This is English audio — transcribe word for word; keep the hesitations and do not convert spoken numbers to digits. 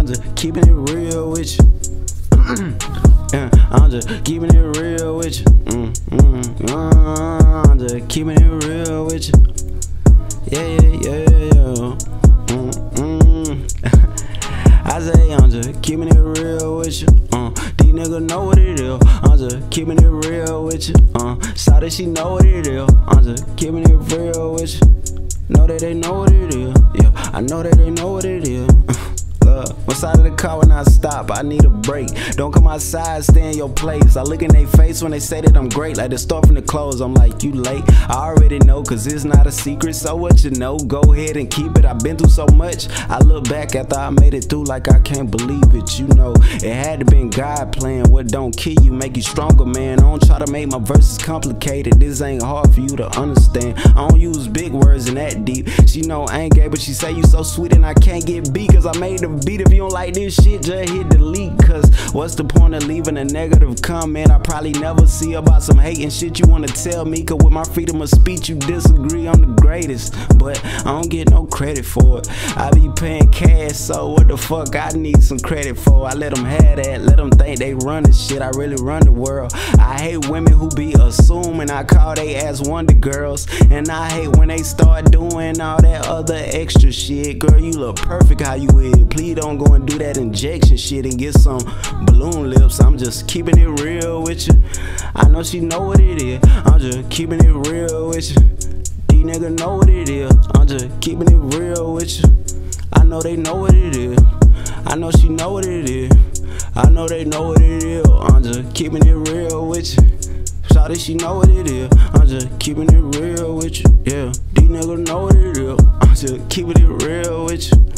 just keeping it real with you. Yeah, I'm just keeping it real with you. Mm, mm, uh, I'm just keeping it real with you. Yeah, yeah, yeah, yeah. Mm, mm. I say I'm just keeping it real with you. Uh, these niggas know what it is. I'm just keeping it real with you. Uh, Shawty, she know what it is. I'm just keeping it real with you. Know that they know what it is. Yeah, I know that they know what it is. Look, one side of the car when I stop, I need a break. Don't come outside, stay in your place. I look in their face when they say that I'm great. Like the store from the clothes, I'm like, you late. I already know, cause it's not a secret. So what you know, go ahead and keep it. I've been through so much. I look back after I made it through like I can't believe it. You know, it had to been God playing. What don't kill you, make you stronger, man. I don't try to make my verses complicated. This ain't hard for you to understand. I don't use big words and that deep. She know I ain't gay, but she say you so sweet and I can't get beat. Cause I made the beat. If you don't like this shit, just hit delete. Cause what's the point of leaving a negative comment I probably never see about some hating shit you wanna tell me? Cause with my freedom of speech you disagree, I'm the greatest. But I don't get no credit for it. I be paying cash, so what the fuck I need some credit for? I let them have that, let them think they run the shit. I really run the world. I hate women who be assuming I call they ass wonder girls. And I hate when they start doing all that other extra shit. Girl, you look perfect how you is. Please don't go and do that injection shit and get some balloon lips. I'm just keeping it real with you. I know she know what it is. I'm just keeping it real with you. These niggas know what it is. I'm just keeping it real with you. I know they know what it is. I know she know what it is. I know they know what it is. I'm just keeping it real with you. Shawty, she know what it is. I'm just keeping it real with you. Yeah, these niggas know what it is. I'm just keeping it real with you.